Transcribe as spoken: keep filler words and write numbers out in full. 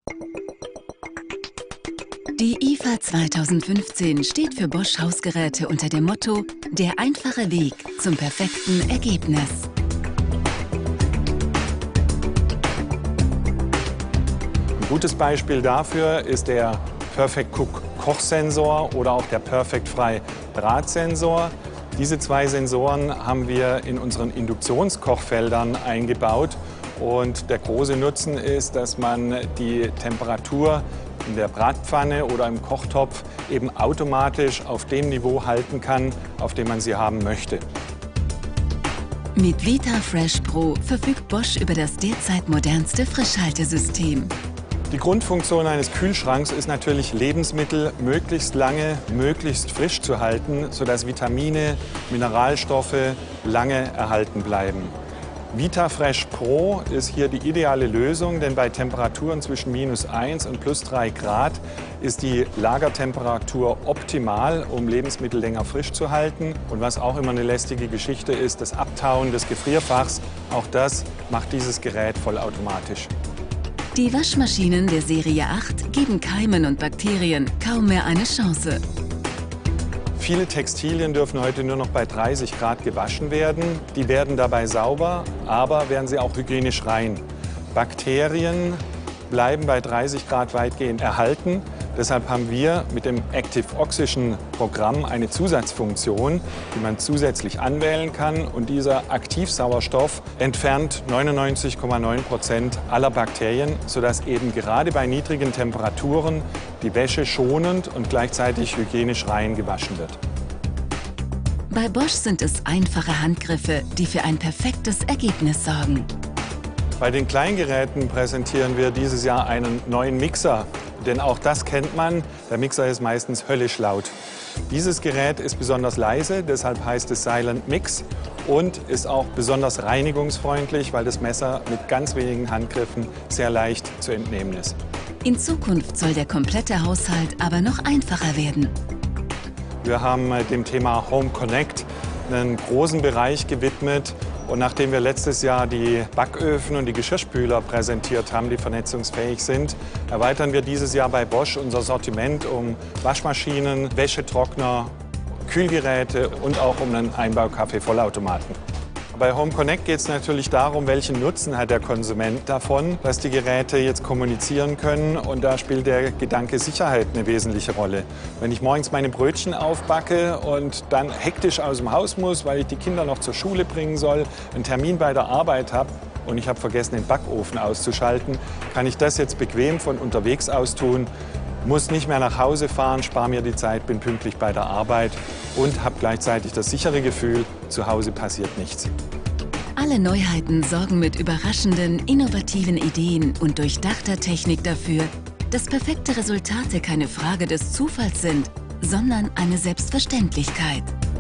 Die I F A zweitausendfünfzehn steht für Bosch Hausgeräte unter dem Motto „Der einfache Weg zum perfekten Ergebnis“. Ein gutes Beispiel dafür ist der Perfect Cook Kochsensor oder auch der Perfect Fry Drahtsensor. Diese zwei Sensoren haben wir in unseren Induktionskochfeldern eingebaut. Und der große Nutzen ist, dass man die Temperatur in der Bratpfanne oder im Kochtopf eben automatisch auf dem Niveau halten kann, auf dem man sie haben möchte. Mit VitaFresh Pro verfügt Bosch über das derzeit modernste Frischhaltesystem. Die Grundfunktion eines Kühlschranks ist natürlich, Lebensmittel möglichst lange, möglichst frisch zu halten, sodass Vitamine, Mineralstoffe lange erhalten bleiben. VitaFresh Pro ist hier die ideale Lösung, denn bei Temperaturen zwischen minus eins und plus drei Grad ist die Lagertemperatur optimal, um Lebensmittel länger frisch zu halten. Und was auch immer eine lästige Geschichte ist, das Abtauen des Gefrierfachs, auch das macht dieses Gerät vollautomatisch. Die Waschmaschinen der Serie acht geben Keimen und Bakterien kaum mehr eine Chance. Viele Textilien dürfen heute nur noch bei dreißig Grad gewaschen werden. Die werden dabei sauber, aber werden sie auch hygienisch rein. Bakterien bleiben bei dreißig Grad weitgehend erhalten. Deshalb haben wir mit dem Active Oxygen Programm eine Zusatzfunktion, die man zusätzlich anwählen kann. Und dieser Aktivsauerstoff entfernt neunundneunzig Komma neun Prozent aller Bakterien, sodass eben gerade bei niedrigen Temperaturen die Wäsche schonend und gleichzeitig hygienisch rein gewaschen wird. Bei Bosch sind es einfache Handgriffe, die für ein perfektes Ergebnis sorgen. Bei den Kleingeräten präsentieren wir dieses Jahr einen neuen Mixer. Denn auch das kennt man, der Mixer ist meistens höllisch laut. Dieses Gerät ist besonders leise, deshalb heißt es Silent Mix und ist auch besonders reinigungsfreundlich, weil das Messer mit ganz wenigen Handgriffen sehr leicht zu entnehmen ist. In Zukunft soll der komplette Haushalt aber noch einfacher werden. Wir haben dem Thema Home Connect einen großen Bereich gewidmet. Und nachdem wir letztes Jahr die Backöfen und die Geschirrspüler präsentiert haben, die vernetzungsfähig sind, erweitern wir dieses Jahr bei Bosch unser Sortiment um Waschmaschinen, Wäschetrockner, Kühlgeräte und auch um einen Einbaukaffee-Vollautomaten. Bei Home Connect geht es natürlich darum, welchen Nutzen hat der Konsument davon, dass die Geräte jetzt kommunizieren können. Und da spielt der Gedanke Sicherheit eine wesentliche Rolle. Wenn ich morgens meine Brötchen aufbacke und dann hektisch aus dem Haus muss, weil ich die Kinder noch zur Schule bringen soll, einen Termin bei der Arbeit habe und ich habe vergessen, den Backofen auszuschalten, kann ich das jetzt bequem von unterwegs aus tun. Muss nicht mehr nach Hause fahren, spare mir die Zeit, bin pünktlich bei der Arbeit und habe gleichzeitig das sichere Gefühl, zu Hause passiert nichts. Alle Neuheiten sorgen mit überraschenden, innovativen Ideen und durchdachter Technik dafür, dass perfekte Resultate keine Frage des Zufalls sind, sondern eine Selbstverständlichkeit.